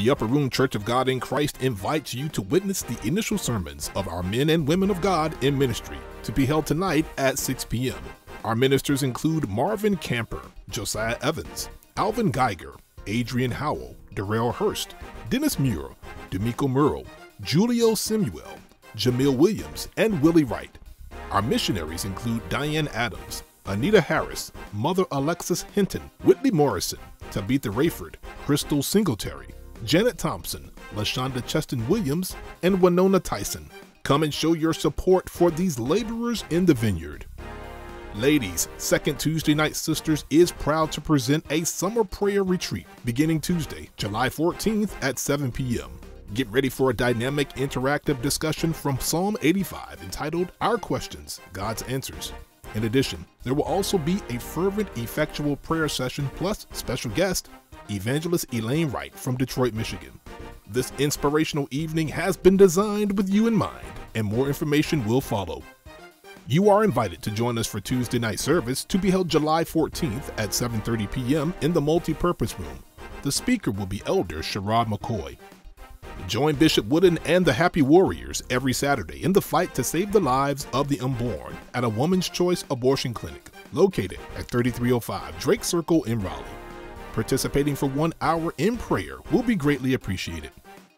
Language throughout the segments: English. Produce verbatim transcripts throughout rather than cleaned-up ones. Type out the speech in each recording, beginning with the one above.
The Upper Room Church of God in Christ invites you to witness the initial sermons of our men and women of God in ministry, to be held tonight at six p m Our ministers include Marvin Camper, Josiah Evans, Alvin Geiger, Adrian Howell, Darrell Hurst, Dennis Muir, D'Amico Murrow, Julio Samuel, Jamil Williams, and Willie Wright. Our missionaries include Diane Adams, Anita Harris, Mother Alexis Hinton, Whitley Morrison, Tabitha Rayford, Crystal Singletary, Janet Thompson, LaShonda Cheston Williams, and Winona Tyson. Come and show your support for these laborers in the vineyard. Ladies, Second Tuesday Night Sisters is proud to present a summer prayer retreat beginning Tuesday, July fourteenth at seven p m Get ready for a dynamic, interactive discussion from Psalm eighty-five entitled Our Questions, God's Answers. In addition, there will also be a fervent, effectual prayer session plus special guest, Evangelist Elaine Wright from Detroit, Michigan. This inspirational evening has been designed with you in mind, and more information will follow. You are invited to join us for Tuesday night service to be held July fourteenth at seven thirty p m in the Multi-Purpose Room. The speaker will be Elder Sherrod McCoy. Join Bishop Wooden and the Happy Warriors every Saturday in the fight to save the lives of the unborn at a Woman's Choice Abortion Clinic located at thirty-three oh five Drake Circle in Raleigh. Participating for one hour in prayer will be greatly appreciated.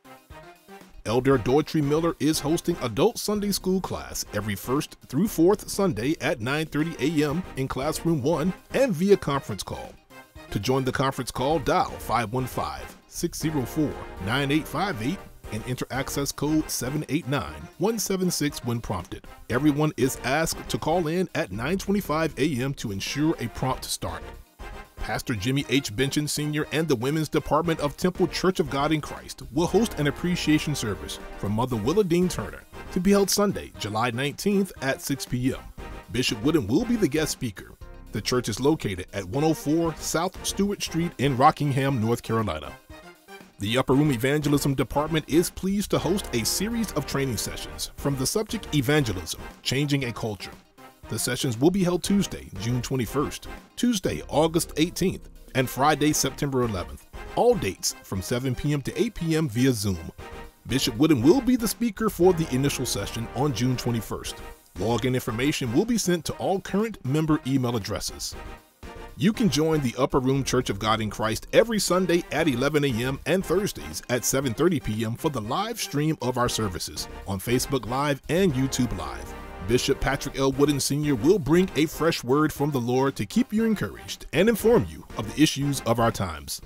Elder Doitry Miller is hosting Adult Sunday School class every first through fourth Sunday at nine thirty a m in Classroom one and via conference call. To join the conference call, dial five one five, six oh four, nine eight five eight and enter access code seven eight nine, one seven six when prompted. Everyone is asked to call in at nine twenty-five a m to ensure a prompt start. Pastor Jimmy H. Benson Senior and the Women's Department of Temple Church of God in Christ will host an appreciation service for Mother Willa Dean Turner to be held Sunday, July nineteenth at six p m Bishop Wooden will be the guest speaker. The church is located at one oh four South Stewart Street in Rockingham, North Carolina. The Upper Room Evangelism Department is pleased to host a series of training sessions from the subject Evangelism, Changing a Culture. The sessions will be held Tuesday, June twenty-first, Tuesday, August eighteenth, and Friday, September eleventh. All dates from seven p m to eight p m via Zoom. Bishop Wooden will be the speaker for the initial session on June twenty-first. Login information will be sent to all current member email addresses. You can join the Upper Room Church of God in Christ every Sunday at eleven a m and Thursdays at seven thirty p m for the live stream of our services on Facebook Live and YouTube Live. Bishop Patrick L. Wooden Senior will bring a fresh word from the Lord to keep you encouraged and inform you of the issues of our times.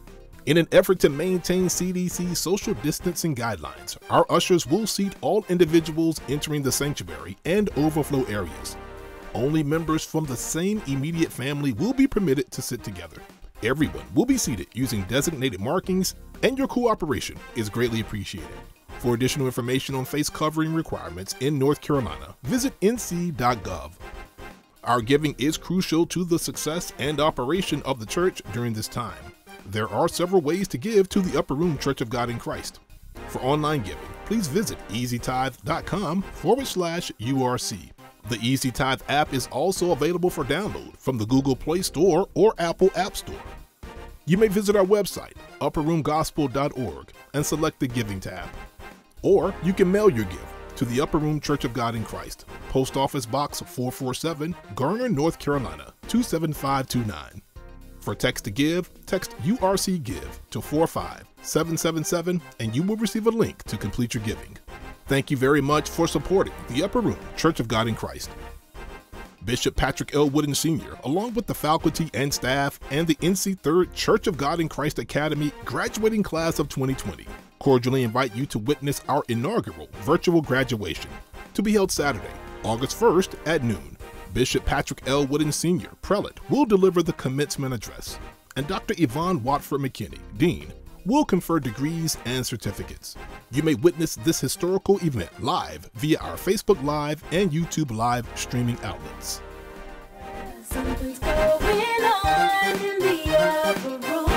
In an effort to maintain C D C social distancing guidelines, our ushers will seat all individuals entering the sanctuary and overflow areas. Only members from the same immediate family will be permitted to sit together. Everyone will be seated using designated markings, and your cooperation is greatly appreciated. For additional information on face covering requirements in North Carolina, visit N C dot gov. Our giving is crucial to the success and operation of the church during this time. There are several ways to give to the Upper Room Church of God in Christ. For online giving, please visit easytithe.com forward slash URC. The EasyTithe app is also available for download from the Google Play Store or Apple App Store. You may visit our website, upper room gospel dot org, and select the Giving tab. Or you can mail your gift to the Upper Room Church of God in Christ, Post Office Box four forty-seven, Garner, North Carolina, two seven five two nine. For text to give, text U R C GIVE to four five seven seven seven and you will receive a link to complete your giving. Thank you very much for supporting the Upper Room Church of God in Christ. Bishop Patrick L. Wooden Senior, along with the faculty and staff and the N C third Church of God in Christ Academy graduating class of twenty twenty, cordially invite you to witness our inaugural virtual graduation to be held Saturday, August first at noon. Bishop Patrick L. Wooden Senior, Prelate, will deliver the commencement address, and Doctor Yvonne Watford McKinney, Dean, will confer degrees and certificates. You may witness this historical event live via our Facebook Live and YouTube Live streaming outlets. Something's going on in the upper room.